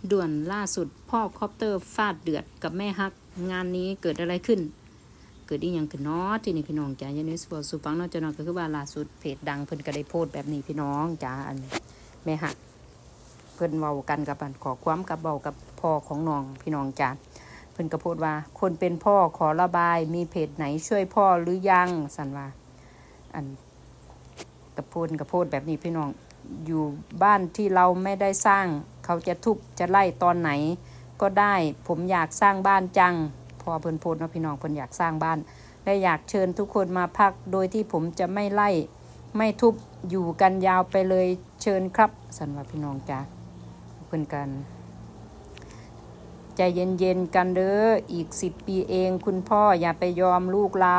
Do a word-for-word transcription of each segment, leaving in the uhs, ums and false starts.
ด่วนล่าสุดพ่อคอปเตอร์ฟาดเดือดกับแม่ฮักงานนี้เกิดอะไรขึ้นเกิดอีหยังขึ้นเนาะที่นี่พี่น้องจ๋ายันนิสบอสุฟังเนาะจะนอนก็คือว่าล่าสุดเพจดังเพิ่นก็ได้โพสต์แบบนี้พี่น้องจ๋าอันแม่ฮักเพิ่นเว้ากันกับอันขอความกับเว้ากับพ่อของน้องพี่น้องจ๋าเพิ่นก็โพสต์ว่าคนเป็นพ่อขอระบายมีเพจไหนช่วยพ่อหรือยังสั่นว่าอันกระโพดกระโพดแบบนี้พี่น้องอยู่บ้านที่เราไม่ได้สร้างเขาจะทุบจะไล่ตอนไหนก็ได้ผมอยากสร้างบ้านจังพอเพิ่นโพดเนาะพี่น้องเพิ่นอยากสร้างบ้านและอยากเชิญทุกคนมาพักโดยที่ผมจะไม่ไล่ไม่ทุบอยู่กันยาวไปเลยเชิญครับสั่นว่าพี่น้องจ้าเพิ่นกันใจเย็นๆกันเด้ออีกสิบปีเองคุณพ่ออย่าไปยอมลูกเรา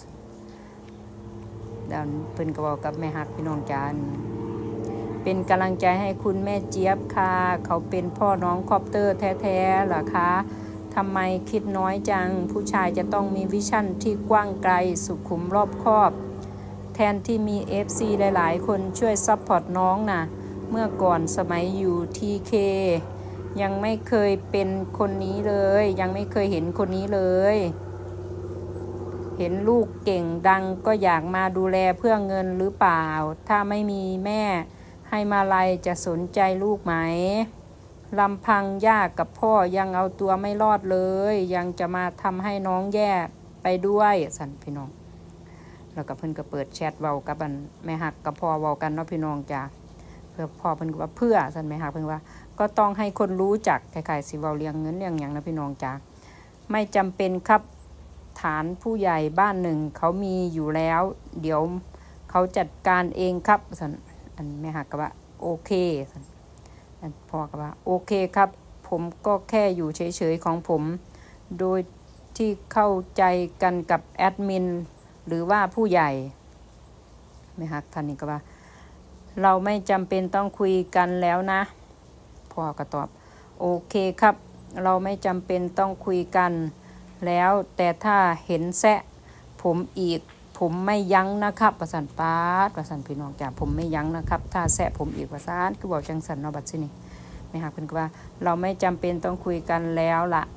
ดันเพิ่นก็บอกกับแม่ฮักพี่น้องจ้าเป็นกำลังใจให้คุณแม่เจี๊ยบค่ะเขาเป็นพ่อน้องคอปเตอร์แท้ๆเหรอคะทำไมคิดน้อยจังผู้ชายจะต้องมีวิชั่นที่กว้างไกลสุขุมรอบคอบแทนที่มี เอฟ ซี หลายๆคนช่วยซัพพอร์ตน้องนะเมื่อก่อนสมัยอยู่ ที เค ยังไม่เคยเป็นคนนี้เลยยังไม่เคยเห็นคนนี้เลยเห็นลูกเก่งดังก็อยากมาดูแลเพื่อเงินหรือเปล่าถ้าไม่มีแม่ให้มาลัยจะสนใจลูกไหมลำพังย่ากับพ่อยังเอาตัวไม่รอดเลยยังจะมาทำให้น้องแย่ไปด้วยสันพี่น้องแล้วก็เพิ่นก็เปิดแชทเว้ากับแม่ฮักกับพ่อเว้ากันเนาะพี่น้องจ้าเพื่อพ่อเพิ่นก็ว่าเพื่อสันแม่ฮักเพิ่นว่าก็ต้องให้คนรู้จักคล้ายๆสิเว้าเลี้ยงเงินเลี้ยงหยังนะพี่น้องจ้าไม่จำเป็นครับฐานผู้ใหญ่บ้านหนึ่งเขามีอยู่แล้วเดี๋ยวเขาจัดการเองครับสันอันแม่ฮักก็ว่าโอเคอันพ่อก็ว่าโอเคครับผมก็แค่อยู่เฉยๆของผมโดยที่เข้าใจกันกับแอดมินหรือว่าผู้ใหญ่แม่ฮักท่านนี้ก็ว่าเราไม่จำเป็นต้องคุยกันแล้วนะพ่อก็ตอบโอเคครับเราไม่จำเป็นต้องคุยกันแล้วแต่ถ้าเห็นแซะผมอีกผมไม่ยั้งนะครับประสันปาดประสันพี่น้องจ้าผมไม่ยั้งนะครับถ้าแซะผมอีกประสานคือบอกจังสันเนาะบัดสินี่ไม่หักเพิ่นก็ว่าเราไม่จำเป็นต้องคุยกันแล้วล่ะ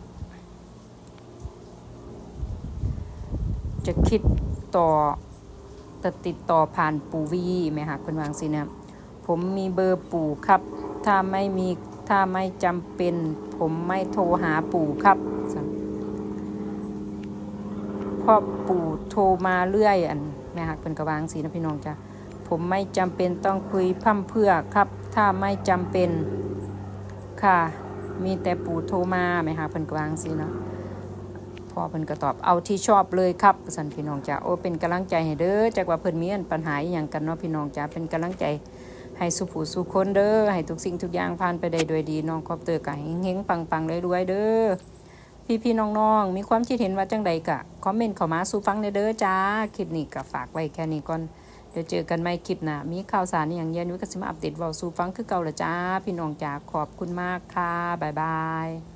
จะคิดต่อจะติดต่อผ่านปู่วีไม่หักเพิ่นวางสินะผมมีเบอร์ปู่ครับถ้าไม่มีถ้าไม่จำเป็นผมไม่โทรหาปู่ครับพ่อปู่โทรมาเรื่อยอันแม่ฮักเป็นกระวางสีนะพี่น้องจ้ะผมไม่จำเป็นต้องคุยพร่ำเพื่อครับถ้าไม่จำเป็นค่ะมีแต่ปู่โทรมาแม่ฮักเป็นกระวางสีเนาะพ่อเพิ่นก็ตอบเอาที่ชอบเลยครับสันพี่น้องจ้ะโอ้เป็นกำลังใจให้เด้อจากว่าเพิ่นมีปัญหาอย่างกันเนาะพี่น้องจ้ะเป็นกำลังใจให้สุผู้สุคนเด้อให้ทุกสิ่งทุกอย่างผ่านไปได้โดยดีน้องครอบเตอร์ก็เฮงๆปังๆรวยๆเด้อพี่ๆน้องๆมีความคิดเห็นว่าจังใดกะคอมเมนต์เข้ามาสู่ฟังเด้อจ้าคลิปนี้ก็ฝากไว้แค่นี้ก่อนเดี๋ยวเจอกันใหม่คลิปหน้ามีข่าวสารอย่างเย็นนุ้ยก็สิมาอัปเดตเว้าสู่ฟังคือเก่าละจ้าพี่น้องจ๋าขอบคุณมากค่ะบ๊ายบาย